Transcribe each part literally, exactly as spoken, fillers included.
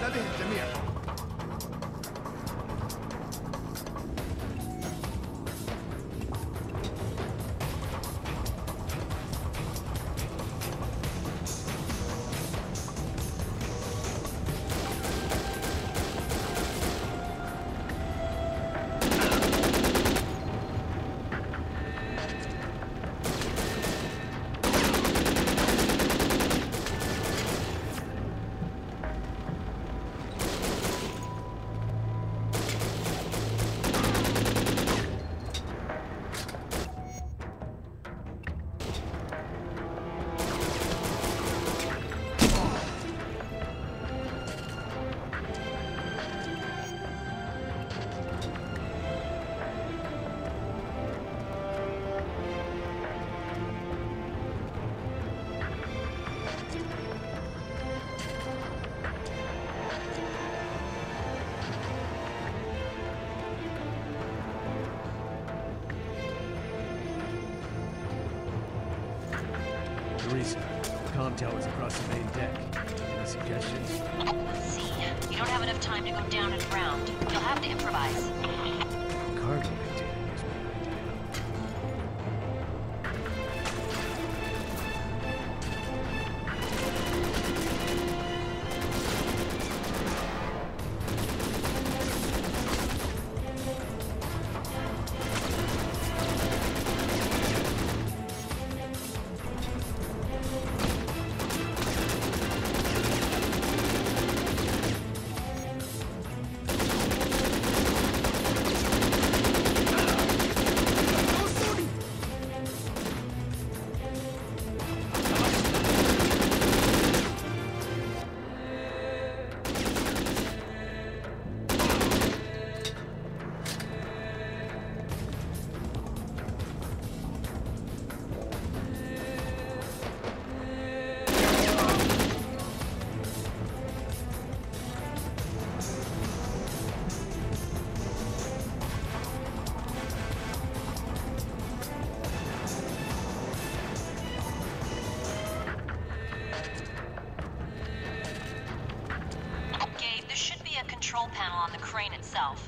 لديه الجميع. Comm towers across the main deck. Any suggestions? Let's see. You don't have enough time to go down and around. You'll have to improvise. Cargo container is control panel on the crane itself.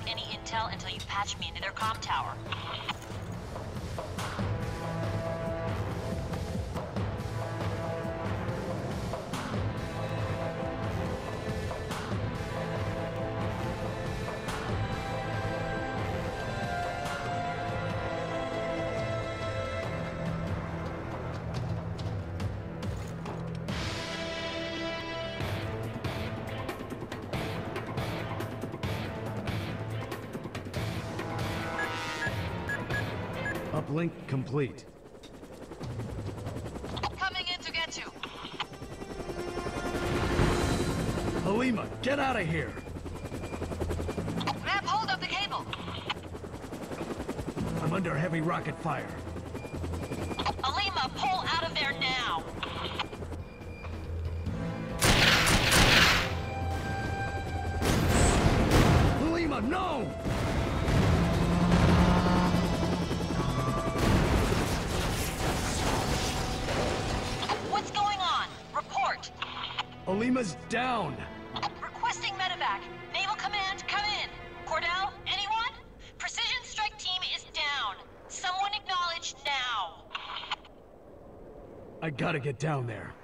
any intel until you patch me into their comm tower. Uplink complete. Coming in to get you. Halima, get out of here! Grab hold of the cable. I'm under heavy rocket fire. Halima, pull out of there now. Halima, no! What's going on? Report. Halima's down! Requesting medevac. Naval Command, come in. Cordell, anyone? Precision strike team is down. Someone acknowledge now. I gotta get down there.